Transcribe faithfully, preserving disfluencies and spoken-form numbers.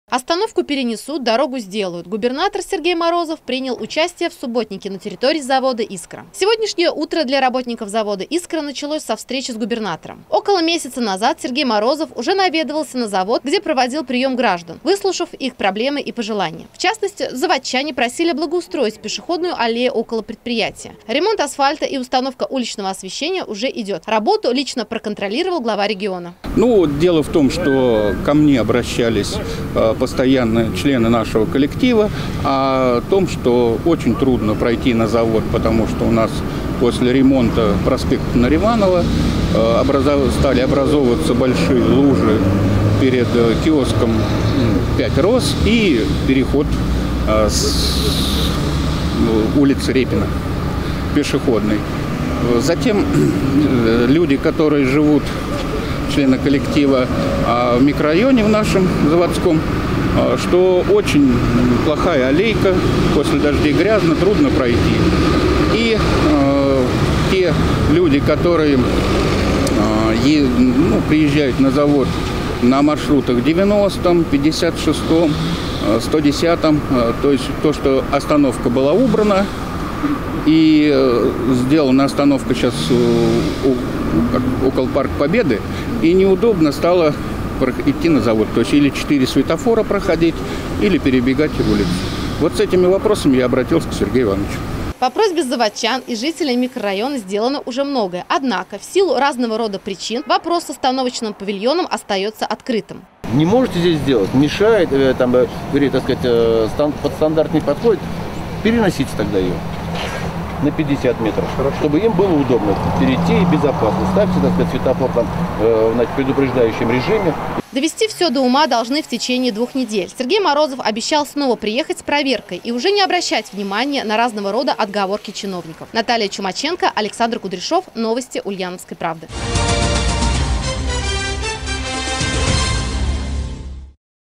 Остановку перенесут, дорогу сделают. Губернатор Сергей Морозов принял участие в субботнике на территории завода «Искра». Сегодняшнее утро для работников завода «Искра» началось со встречи с губернатором. Около месяца назад Сергей Морозов уже наведывался на завод, где проводил прием граждан, выслушав их проблемы и пожелания. В частности, заводчане просили благоустроить пешеходную аллею около предприятия. Ремонт асфальта и установка уличного освещения уже идет. Работу лично проконтролировал глава региона. Ну, дело в том, что ко мне обращались постоянно члены нашего коллектива о том, что очень трудно пройти на завод, потому что у нас после ремонта проспекта Нариванова образов... стали образовываться большие лужи перед киоском пять роз и переход с улицы Репина пешеходный. Затем люди, которые живут, члены коллектива в микрорайоне в нашем заводском, что очень плохая аллейка, после дождей грязно, трудно пройти. И э, те люди, которые э, е, ну, приезжают на завод на маршрутах девяностом, пятьдесят шестом, сто десятом, э, то есть то, что остановка была убрана, и э, сделана остановка сейчас э, около Парка Победы, и неудобно стало идти на завод. То есть или четыре светофора проходить, или перебегать улицу. Вот с этими вопросами я обратился к Сергею Ивановичу. По просьбе заводчан и жителей микрорайона сделано уже многое. Однако, в силу разного рода причин, вопрос с остановочным павильоном остается открытым. Не можете здесь сделать, мешает, там, говорит, так сказать, под стандарт не подходит, переносите тогда ее на пятьдесят метров, чтобы им было удобно перейти и безопасно. Ставьте, так сказать, светофор там, э, на предупреждающем режиме. Довести все до ума должны в течение двух недель. Сергей Морозов обещал снова приехать с проверкой и уже не обращать внимания на разного рода отговорки чиновников. Наталья Чумаченко, Александр Кудряшов. Новости Ульяновской правды.